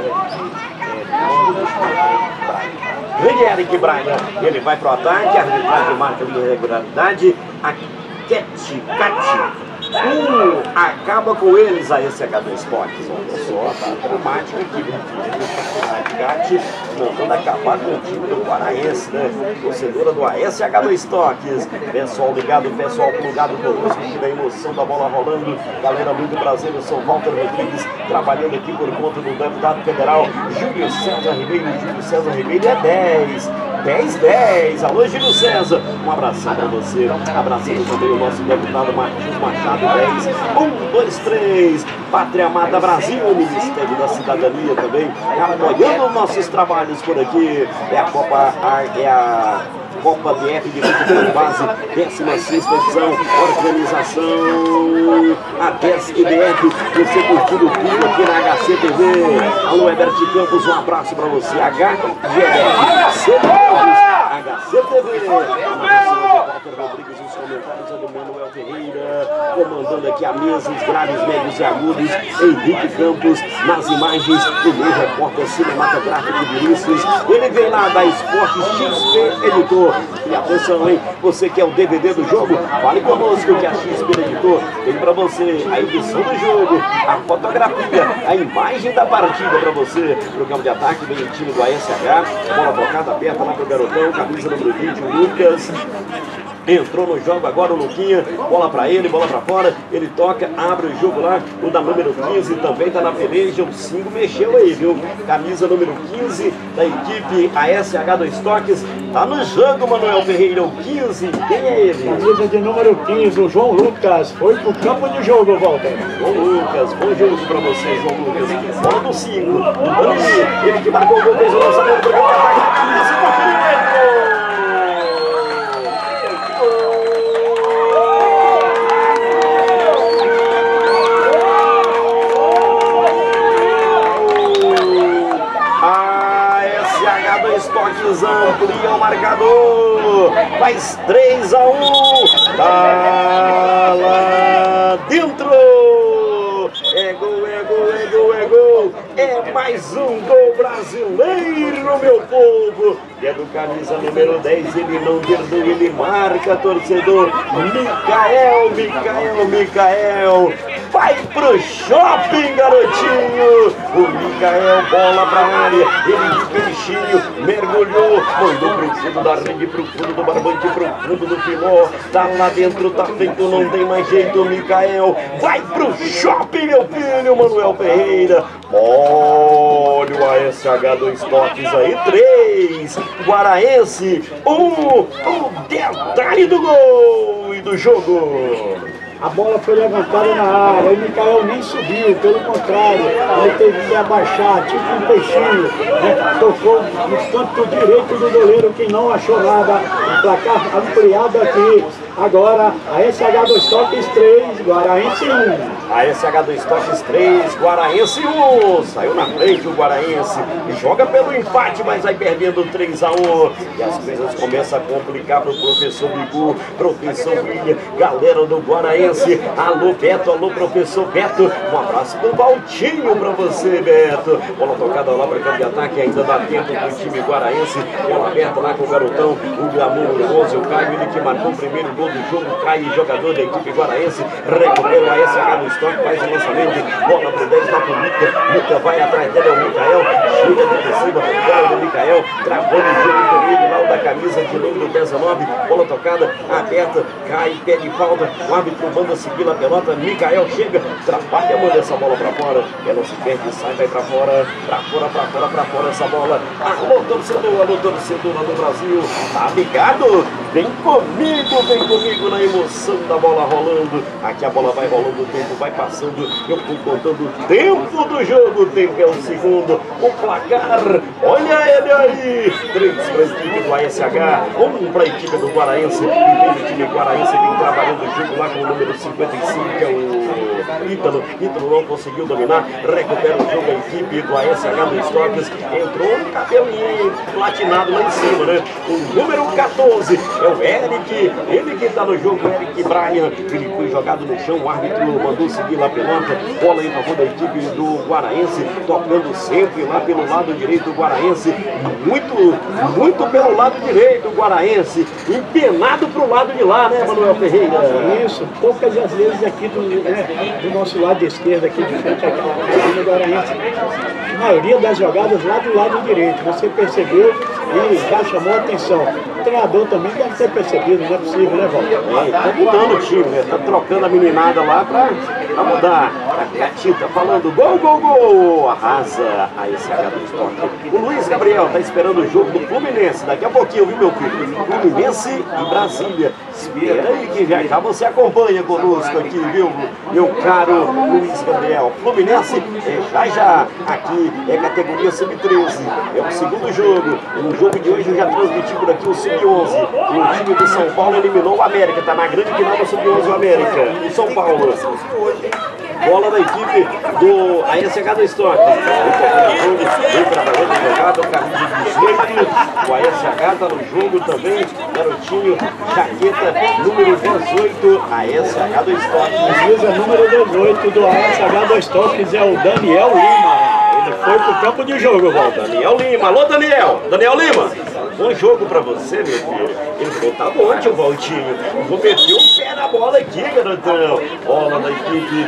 Grande Eric Bryan, ele vai pro ataque, a arbitragem marca de irregularidade, a Cat, Cat, uh, acaba com eles a S H do Esportes. Olha só, tá dramática aqui, né? A Cat mandando acabar com o time do Guaraense, né? Torcedora do A S H do Estoques. Pessoal ligado, pessoal plugado conosco aqui da emoção da bola rolando. Galera muito prazer, eu sou Walter Rodrigues, trabalhando aqui por conta do deputado federal Júlio César Ribeiro. Júlio César Ribeiro é dez. dez dez. Alô, Gino César, um abração pra você. Abraçando também o nosso deputado Martins Machado, dez. um, dois, três. Pátria Amada Brasil, o Ministério da Cidadania também, apoiando nossos trabalhos por aqui. É a Copa, é a Copa B F de Futebol Base, décima sexta edição, organização a Desk B F, você curtindo tudo aqui na H C T V. Alô, Herbert Campos, um abraço pra você. H G C T V. H C T V. Rodrigues, os comentários é do Manuel Ferreira, comandando aqui a mesa, os graves, médios e agudos, Henrique Campos, nas imagens, o meu repórter cinematográfico de Vinícius. Ele vem lá da Esporte X P Editor. E atenção, hein? Você que é o D V D do jogo, fale conosco que a X P Editor tem pra você a edição do jogo, a fotografia, a imagem da partida pra você. Pro campo de ataque, vem o time do A S H, bola tocada aberta lá pro garotão, camisa número vinte, o Lucas. Entrou no jogo agora o Luquinha, bola pra ele, bola pra fora, ele toca, abre o jogo lá, o da número quinze também tá na peleja, o cinco mexeu aí, viu? Camisa número quinze da equipe A S H dois Toques, tá no jogo, Manuel Ferreira, o quinze, quem é ele?
Camisa de número quinze, o João Lucas, foi pro campo de jogo, Walter.
João Lucas, bom jogo pra você, João Lucas, bola do cinco, o Dani, ele que marcou o gol, fez o lançamento pro gol, camisa do Felipe. Toques amplia o marcador, faz três a um, tá lá dentro, é gol, é gol, é gol, é gol, é mais um gol brasileiro, meu povo, e é do camisa número dez, ele não perdoa, ele marca, torcedor, Micael, Micael, Micael, vai pro shopping, garotinho, o Micael, bola pra área, ele de peixinho, mergulhou, mandou pro fundo da rede, pro fundo do barbante, pro fundo do filó, tá lá dentro, tá feito, não tem mais jeito, o Micael, vai pro shopping, meu filho, Manuel Ferreira, olha o A S H dois Toques aí, três, Guaraense, um, o detalhe do gol e do jogo.
A bola foi levantada na área, o Micael nem subiu, pelo contrário, ele teve que abaixar, tipo um peixinho, né? Tocou no canto direito do goleiro que não achou nada, o placar ampliado aqui. Agora, a S H dois Toques três, Guaraense um.
A S H dois Toques três, Guaraense um. Saiu na frente o Guaraense e joga pelo empate, mas vai perdendo três a um. E as coisas começam a complicar para o professor Bigu, professor William, galera do Guaraense. Alô Beto, alô professor Beto. Um abraço do Valtinho para você, Beto. Bola tocada lá para o campo de ataque, ainda dá tempo para o time Guaraense. Bola aberta lá com o garotão, o Glamour onze, o Caio, ele que marcou o primeiro gol do jogo, Caio, jogador da equipe Guaraense, recupera o A S H no estoque, faz o lançamento, bola pro dez, dá pro Mica, Mica vai atrás dele, é o Micael, chega defensiva, bola do Micael, travando o jogo comigo, lá o da camisa de número dezenove, bola tocada, aberta, cai, pede falta, o árbitro manda seguir a pelota, Micael chega, atrapalha, manda essa bola pra fora, ela se perde, sai, vai pra fora, pra fora, pra fora, pra fora essa bola, alô torcedor, alô torcedor lá do Brasil, tá ligado? Vem comigo, vem comigo. Comigo na emoção da bola rolando. Aqui a bola vai rolando, o tempo vai passando. Eu estou contando o tempo do jogo. O tempo é o segundo. O placar, olha ele aí. Três para a equipe do A S H, um para a equipe do Guaraense. E vem o time Guaraense, vem trabalhando o jogo lá com o número cinquenta e cinco, que é o Ítalo. Ítalo não conseguiu dominar. Recupera o jogo a equipe do A S H dos Toques. Entrou no cabelinho platinado lá em cima, né? O número quatorze é o Eric. Ele que está no jogo, Eric Brian, ele foi jogado no chão, o árbitro mandou seguir lá a pelota, bola em favor da equipe do Guaraense, tocando sempre lá pelo lado direito do Guaraense, muito, muito pelo lado direito do Guaraense, empenado para o lado de lá, né, Manuel Ferreira?
Isso, poucas as vezes aqui do, né, do nosso lado esquerdo, aqui de frente aqui no Guaraense, a maioria das jogadas lá do lado direito, você percebeu e já chamou a atenção. O treinador também deve ter percebido, não é possível, né, Walter?
É, tá mudando o time, né? Tá trocando a meninada lá pra Vamos dar a Catita falando gol, gol, gol. Arrasa a esse H do Esporte. O Luiz Gabriel tá esperando o jogo do Fluminense. Daqui a pouquinho, viu, meu filho? Fluminense e Brasília. Espera aí que já já você acompanha conosco aqui, viu, meu caro Luiz Gabriel. Fluminense é já já. Aqui é categoria sub treze. É o segundo jogo. No jogo de hoje eu já transmiti por aqui o sub onze. O time do São Paulo eliminou o América. Tá na grande final do sub onze o América. O São Paulo. Bola da equipe do A S H do Estoque. Vem trabalhando de jogada, o camisa dezoito. O A S H está no jogo também. Garotinho, jaqueta número dezoito. A S H do Estoque.
Camisa número dezoito do A S H do Estoque é o Daniel Lima. Ele foi pro campo de jogo, volta.
Daniel Lima. Alô, Daniel. Daniel Lima. Bom jogo pra você, meu filho. Ele falou, tá bom, tio Valtinho. Vou meter o pé na bola aqui, garotão. Bola da equipe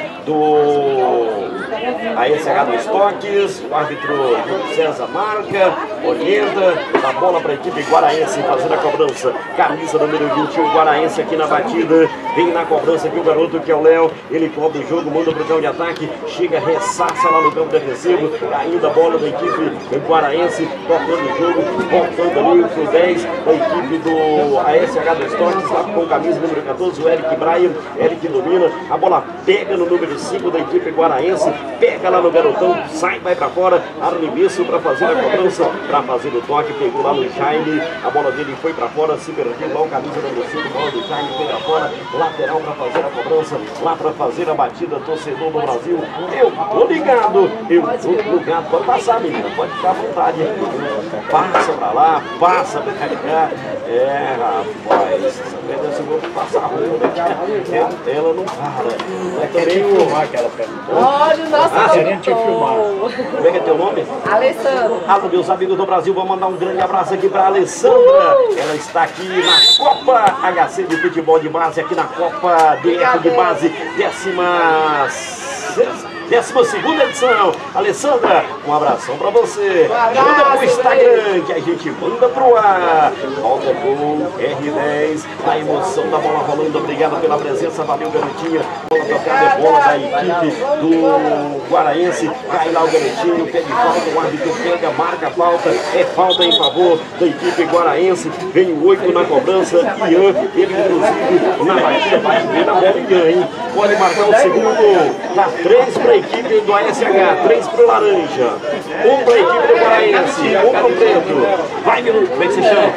do A S H do Estoques. O árbitro César marca, orienta. A bola pra equipe guaraense fazendo a cobrança. Camisa número vinte e um, guaraense aqui na batida. Vem na cobrança aqui o garoto que é o Léo. Ele cobra o jogo, manda pro campo de ataque. Chega, ressaça lá no campo defensivo. Ainda a bola da equipe guaraense. Tocando o jogo, voltando ali pro dez da equipe do A S H do Estoques, lá com camisa número quatorze, o Eric Brian. Eric domina, a bola pega no número cinco da equipe guaraense, pega lá no garotão, sai, vai pra fora, arremesso pra fazer a cobrança, pra fazer o toque, pegou lá no Jaime, a bola dele foi pra fora, se perdeu lá o camisa número cinco, bola do Jaime foi pra fora, lateral pra fazer a cobrança, lá pra fazer a batida, torcedor do Brasil. Eu tô ligado, eu tô ligado, pode passar, menina, pode ficar à vontade, passa pra lá, passa pra cá. É, rapaz, essa vou passar a roupa, ela não para.
É querendo filmar aquela perna.
Olha o nosso
Ah,
querendo te filmar.
Como é que é teu nome?
Alessandro.
Ah, meus amigos do Brasil, vou mandar um grande abraço aqui para a Alessandra. Ela está aqui na Copa H C de Futebol de Base, aqui na Copa D F de Base, décima sexta. décima segunda edição. Alessandra, um abração pra você. Manda pro Instagram que a gente manda pro ar. Volta gol, R dez. A emoção da bola rolando. Obrigado pela presença. Valeu, garotinha. Bola tocada, é bola da equipe do Guaraense. Cai lá o garotinho, pede falta. O árbitro pega, marca a falta. É falta em favor da equipe guaraense. Vem o oito na cobrança. Ian, ele inclusive na batida, bate bem na bola. Ian, hein? Pode marcar o segundo. Tá três pra equipe do A S H, três pro laranja, um pra equipe do Guaraense, um pro preto. Vai, minuto, como é que você chama?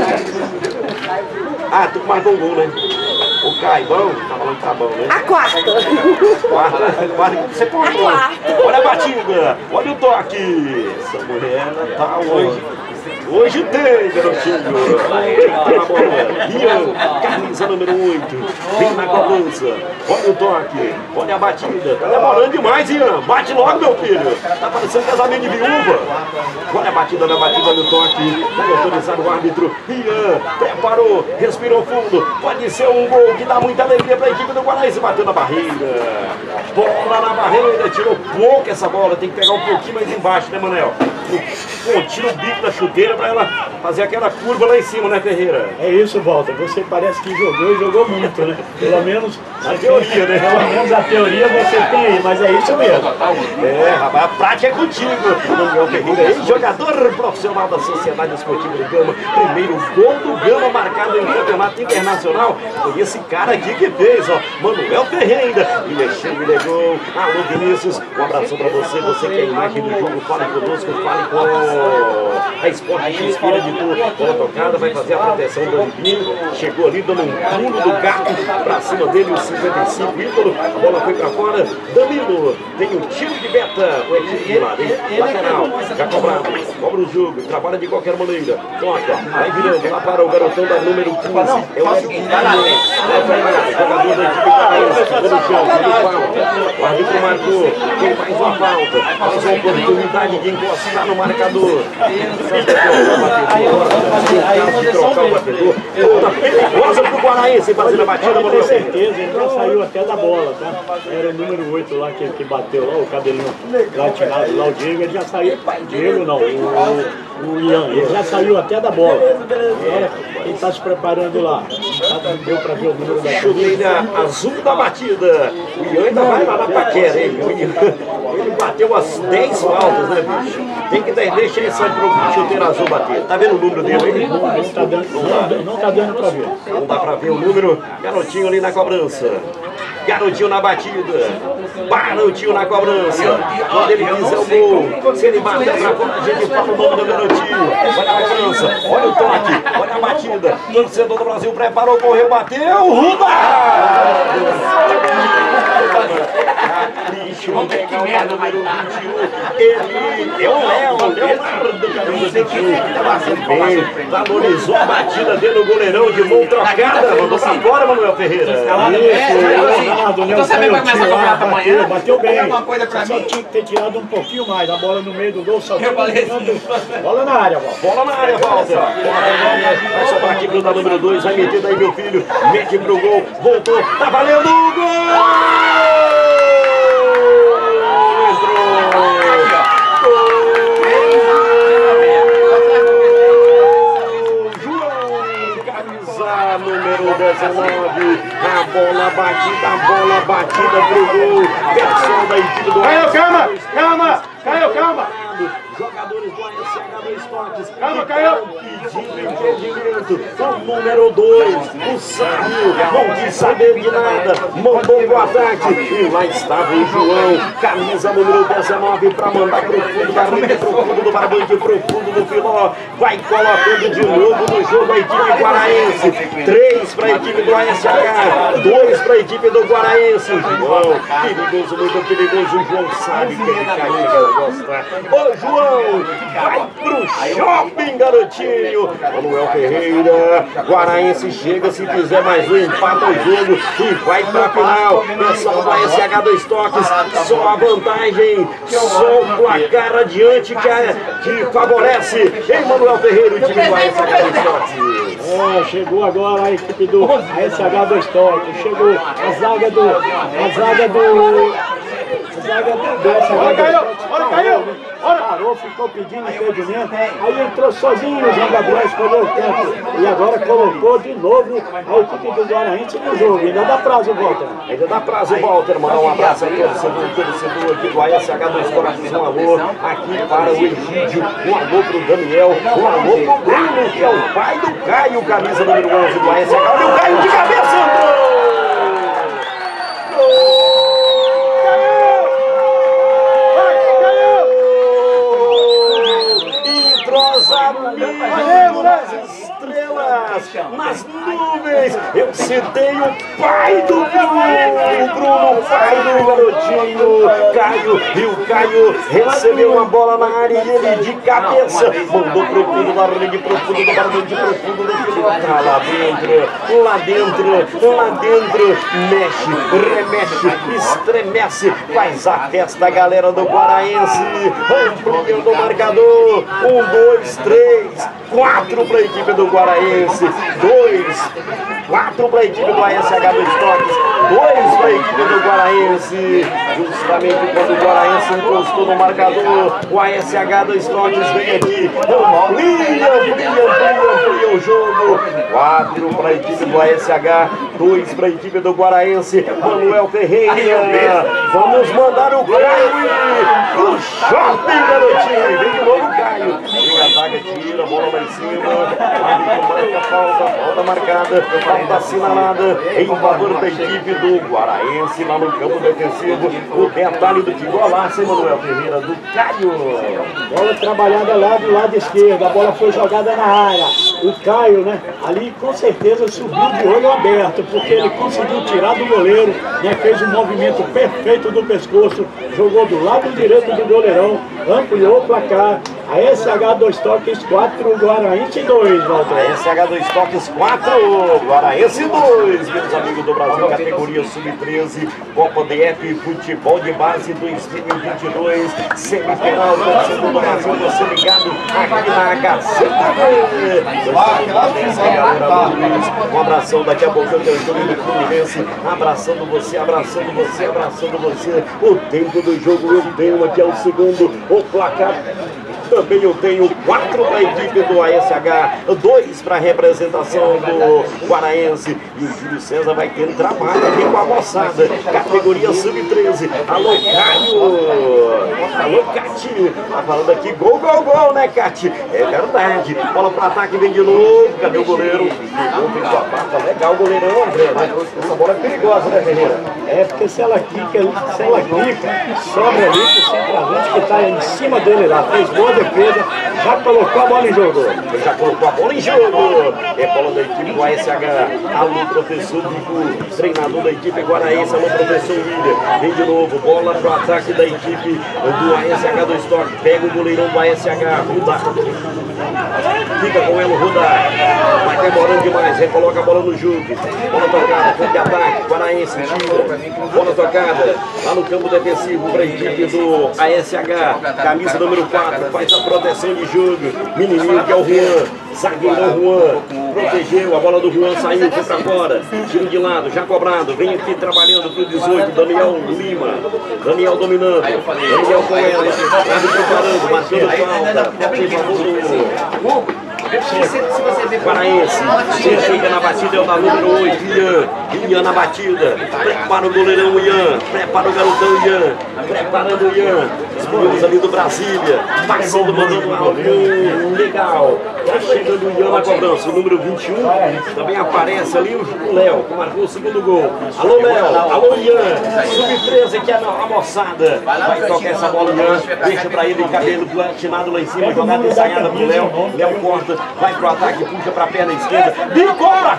Ah, tu marcou um gol, né? O Caibão, tá falando que tá bom, né?
A quarta.
Quarta, quarta, você contou. Olha a batida, olha o toque. Essa mulher tá hoje. Hoje tem, garotinho. Tá na bola. Ian, camisa número oito. Vem na cobrança. Olha o toque. Olha a batida. Tá demorando demais, Ian. Bate logo, meu filho. Tá parecendo casamento de viúva. Olha a batida na batida, olha o toque. Vai autorizar o árbitro. Ian preparou, respirou fundo. Pode ser um gol que dá muita alegria pra equipe do Guaraense. Bateu na barreira. Bola na barreira. Tirou pouco essa bola. Tem que pegar um pouquinho mais embaixo, né, Manel? Pô, tira o bico da chuteira pra ela fazer aquela curva lá em cima, né, Ferreira?
É isso, Walter. Você parece que jogou e jogou muito, né? Pelo menos
a teoria, né?
Pelo menos a teoria você tem aí, mas é isso mesmo.
É, rapaz, a prática é contigo. Daniel Ferreira, jogador profissional da Sociedade Esportiva do Gama. Primeiro gol do Gama marcado em campeonato internacional. Foi esse cara aqui que fez, ó. Manuel Ferreira. E mexeu, e legou. Alô, Vinícius. Um abraço pra você. Você que é a imagem do jogo, fale conosco, fale com a Sport X Feira de Tour. Bola tocada, vai fazer a proteção do Olivino. Chegou ali dando um pulo do gato pra cima dele, o cinquenta e cinco ídolo. A bola foi pra fora. Danilo tem o tiro de meta. O equipe de lá, hein? Lateral. Já cobrado. Cobra o jogo. Trabalha de qualquer maneira. Toca. Vai virando lá para o garotão da número quinze. É o Eric Brian. Jogador da equipe paraense. Ficou no chão. O árbitro marcou. Tem mais uma falta. Mais uma oportunidade de encostar no marcador. De trocar o batedor. Toda perigosa pro Guaraense fazendo a batida.
Com certeza, ele já saiu até da bola, tá? Era o número oito lá que, que bateu lá, o cabelinho latinado lá, o Diego, ele já saiu. Diego não, o, o Ian, ele já saiu até da bola. É, ele tá se preparando lá. Já deu pra ver o número da
chuteira azul da batida. O Ian ainda vai lá na paquera, hein? O Ian, ele bateu as dez faltas, né, bicho? Tem que dar, deixa esse chuteira azul bater. Tá vendo o número dele aí?
Não, não tá dando, não, não tá dando pra ver.
Não dá pra ver o número. Garotinho ali na cobrança. Garotinho na batida. Garotinho na cobrança. Quando ele fizer o gol, se ele bater pra fora, a gente fala o nome do garotinho. Olha a cobrança, olha o toque, olha a batida. Torcedor do Brasil preparou, correu, bateu. Ruda! Bicho, o número vinte e um. Ele é o Léo, Leonardo, camisa vinte e um. Bem, valorizou a batida dele no goleirão de mão trocada. Mandou pra fora, Manuel Ferreira.
Leonardo, então você vai começar a cobrar pra amanhã? Bateu bem. Só tinha que ter tirado um pouquinho mais. A bola no meio do gol, só bola na área, Walter.
Bola na área, Walter. Vai sobrar aqui pro da número dois. Vai meter daí, meu filho. Mete pro gol. Voltou. Tá valendo o gol! Número dezenove, a bola batida, a bola batida pro gol. Pessoal da equipe do
Caio, calma, calma, Caio, calma.
Jogadores do A S H dois Toques.
Calma, Caio.
Pedindo entendimento. O número dois, o Sábio, não quis saber de nada. Mandou pro ataque. E lá estava o João, camisa número dezenove, para mandar pro fundo da rede, pro fundo do barbante, pro fundo do Filó. Vai colocando de novo no jogo a equipe guaraense. três para a equipe do A S H, dois para a equipe do Guaraense. João, perigoso, muito perigoso. O João sabe que ele cai, que ele gosta. Ô João, vai pro shopping, garotinho. Manuel Ferreira, Guaraense chega, se fizer mais um, empata o jogo e vai pra final. Pessoal do A S H dois Toques, só a vantagem, só o placar adiante que, é, que favorece. Ei, Manuel Ferreira, o time do A S H dois Toques.
É, chegou agora a equipe do A S H dois Toques. Chegou a zaga do. A zaga do. A zaga do. Olha, caiu! Olha, caiu! Parou, ficou pedindo impedimento. Aí entrou sozinho o João Gabriel, escolheu o tempo. E agora colocou de novo a equipe do Guaraense no jogo. Ainda dá prazo, Walter.
Ainda dá prazo, Walter. Mandar um abraço a torcedor, torcedor aqui do A S H dois Toques. Um alô aqui para o Egídio. Um alô pro Daniel. Um alô pro Bruno, que é o pai do Caio, camisa número onze do A S H. Olha o Caio de cabeça, entrou! Entrosamento nas estrelas, nas nuvens. Eu citei o pai do Bruno, o Bruno, pai do garotinho, Caio. E o Caio recebeu uma bola na área e ele de cabeça mandou pro fundo da rede, pro fundo do barbante, pro fundo do fundo. Tá lá dentro, lá dentro, lá dentro. Mexe, remexe, estremece, faz a festa a galera do Guaraense. Ampliando o marcador. Um, dois, três, quatro para a equipe do Guaraense, dois, quatro para a equipe do A S H dois Toques, dois para a equipe do Guaraense. Justamente quando o Guaraense encostou no marcador, o A S H dois Toques vem aqui, amplia, amplia, amplia, amplia o jogo. quatro para a equipe do A S H, dois para a equipe do Guaraense. Manuel Ferreira, vamos mandar o Caio pro shopping, garotinho. Vem de novo o Caio. Vem a zaga, tira, a bola lá em cima. Marca, falta, falta marcada, falta assinalada em favor da equipe do Guaraense lá no campo defensivo. O detalhe do que golaço, hein, Manuel Ferreira, do Caio.
Bola trabalhada lá do lado esquerdo, a bola foi jogada na área. O Caio, né, ali com certeza subiu de olho aberto, porque ele conseguiu tirar do goleiro, né, fez um movimento perfeito do pescoço, jogou do lado direito do goleirão, ampliou o placar. A S H dois Toques quatro, Guaraense dois, Walter.
A S H dois Toques quatro, Guaraense dois, meus amigos do Brasil, categoria sub treze, Copa D F Futebol de Base dois mil e vinte e dois, semifinal do segundo Brasil, você ligado aqui na H C T V. Um abração, daqui a pouco eu tenho o jogo do Fluminense, abraçando você, abraçando você, abraçando você. O tempo do jogo eu tenho aqui é o segundo, o placar Também eu tenho quatro para a equipe do A S H, dois para a representação do Guaraense. E o Júlio César vai ter um trabalho aqui com a moçada. Categoria sub treze. Alô, Caio. Alô, Cati. Tá falando aqui, gol, gol, gol, né, Cati? É verdade. Bola para ataque, vem de novo. Cadê o goleiro? Pegou, pegou a pata. Legal o goleirão, André. Essa bola é perigosa, né, Ferreira?
É, porque se ela quica, se ela clica, sobra ali pro centroavante que está em cima dele lá. Fez boa defesa, já colocou a bola em jogo.
Já colocou a bola em jogo. É bola da equipe do A S H. Alô, professor Bico, treinador da equipe Guaraense. Alô, professor William. Vem de novo, bola pro ataque da equipe do A S H do Estoque. Pega o goleirão do A S H, Rudar. Fica com ela, Rudar. Vai demorando demais, recoloca a bola no jogo. Bola tocada, campo de ataque, Guaraense, tira. Bola tocada, lá no campo defensivo para a equipe do A S H. Camisa número quatro, faz a proteção de jogo. Menininho que é o Juan, zagueirão Juan. Protegeu, a bola do Juan saiu, foi pra fora. Tiro de lado, já cobrado. Vem aqui trabalhando pro dezoito, Daniel Lima. Daniel dominando. Daniel com ela. Tá preparando, marcando falta. Por favor. Guaraense, quem chega na batida é o da número oito, Ian. Ian na batida, prepara o goleirão Ian, prepara o garotão Ian, preparando o Ian. Os meninos ali do Brasília, passando, mandando um áudio legal. Tá chegando o Ian na cobrança, o número vinte e um. Também aparece ali o Léo, que marcou o segundo gol. Alô, Léo, alô, Ian, sub treze, que é a moçada. Vai tocar essa bola, Ian, deixa pra ele, cabelo platinado lá em cima, jogada ensaiada pro Léo. Léo corta. Vai pro ataque, puxa pra perna esquerda, bicou pra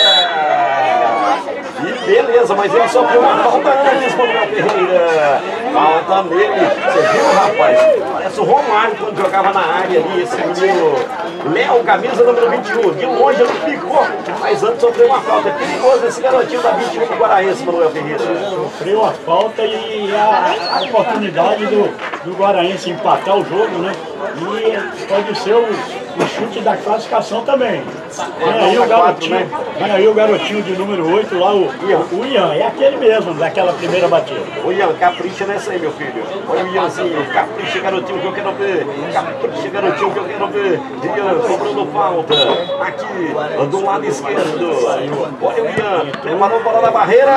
fora! E beleza, mas ele sofreu uma falta antes, Manuel Ferreira. Falta nele, você viu, rapaz? Parece o Romário quando jogava na área ali, esse menino. Léo, camisa número vinte e um, de longe ele picou, mas antes sofreu uma falta. É perigoso esse garotinho da vinte e um do Guaraense, Manuel Ferreira.
Sofreu a falta e a, a oportunidade do, do Guaraense empatar o jogo, né? E pode ser o, o chute da classificação também. Vem aí o garotinho, vem aí o garotinho de número oito lá, o, o Ian, é aquele mesmo, daquela primeira batida.
O Ian, capricha nessa aí, meu filho. Olha o Ianzinho, capricha, garotinho, que eu quero ver. Capricha, garotinho, que eu quero ver. Ian, cobrando falta. Aqui, do lado esquerdo. Olha o Ian, preparou a bola na barreira.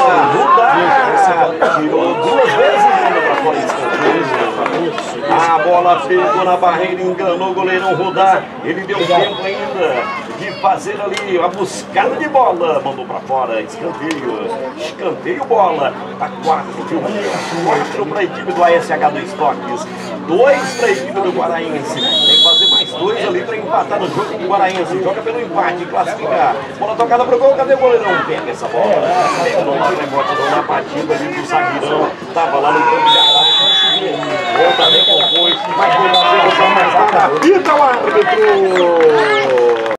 Rudar. Tirou duas vezes ainda pra fora escanteio. A bola pegou na barreira, enganou o goleirão Rudar. Ele deu tempo ainda de fazer ali a buscada de bola. Mandou pra fora, escanteio. Escanteio, bola. Tá quatro, quatro para a equipe do A S H do Estoques. Dois para a equipe do Guaraense. Tem que fazer mais dois ali para empatar no jogo do Guaraense. Joga pelo empate, classificar. Bola tocada pro gol, cadê o goleirão? Pega essa bola. Pega no rebote na partida ali do zagueirão. Tava lá no campo de ataque.